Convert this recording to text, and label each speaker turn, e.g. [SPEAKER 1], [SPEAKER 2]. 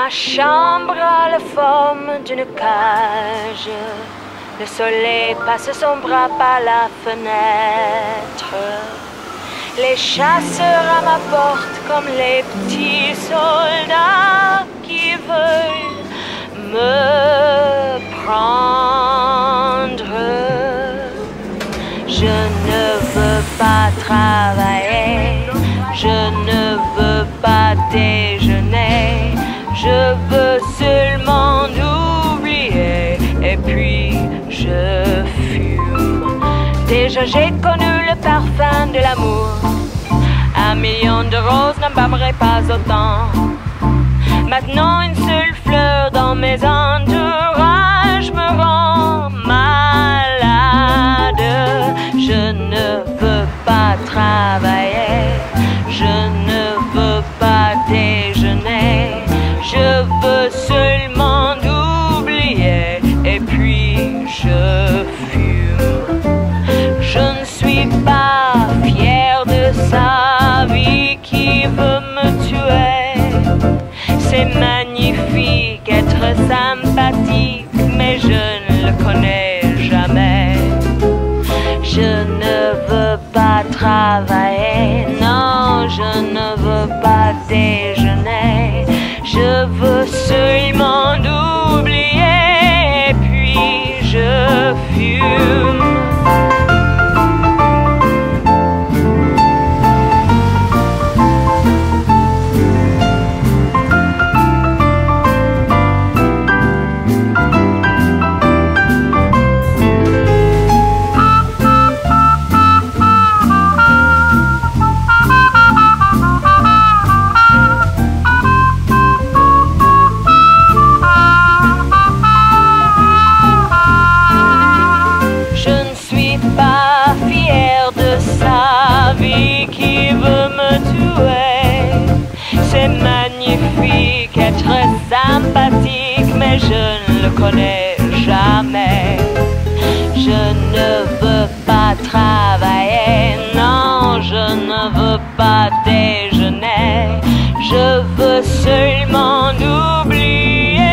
[SPEAKER 1] Ma chambre a la forme d'une cage. Le soleil passe son bras par la fenêtre. Les chasseurs à ma porte comme les petits soldats qui veulent me prendre. Je ne veux pas travailler, je ne veux pas déjeuner, je veux seulement oublier et puis je fume. Déjà j'ai connu le parfum de l'amour, 1 million de roses n'embaumerait pas autant. Maintenant une seule fleur dans mes entourages me rend malade. Je ne veux pas travailler, je ne veux pas déjeuner, je veux seulement oublier et puis je fume. Je ne suis pas fière de sa vie qui veut me tuer. C'est magnifique être sympathique, mais je ne le connais jamais. Je ne veux pas travailler, non, je ne veux pas déjeuner. Je veux seulement oublier, et puis je fume. Qui veut me tuer. C'est magnifique être sympathique, mais je ne le connais jamais. Je ne veux pas travailler, non, je ne veux pas déjeuner, je veux seulement oublier.